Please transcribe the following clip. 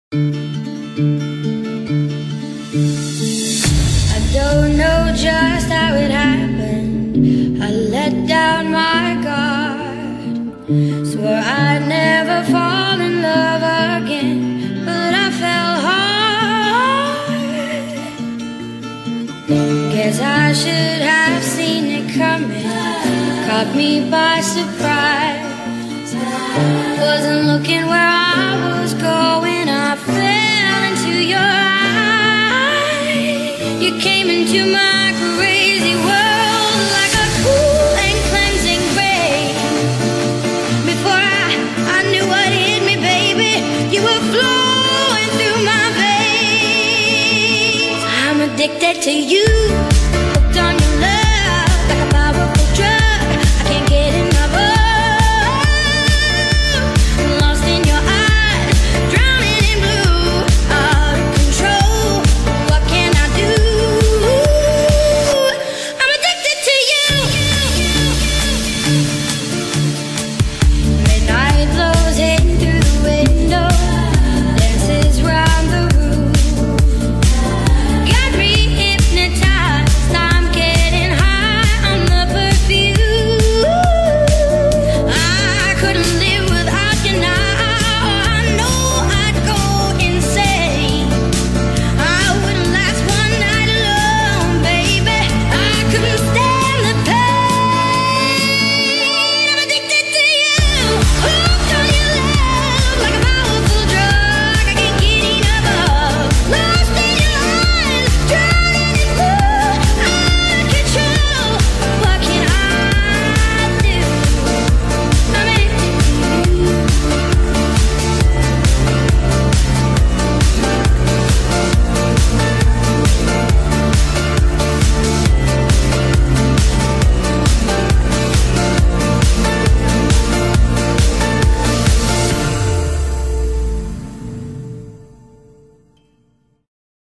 I don't know just how it happened. I let down my guard, swore I'd never fall in love again, but I fell hard. Guess I should have seen it coming, caught me by surprise. Wasn't looking where I was going, I fell into your eyes. You came into my crazy world like a cool and cleansing rain. Before I knew what hit me, baby, you were flowing through my veins. I'm addicted to you.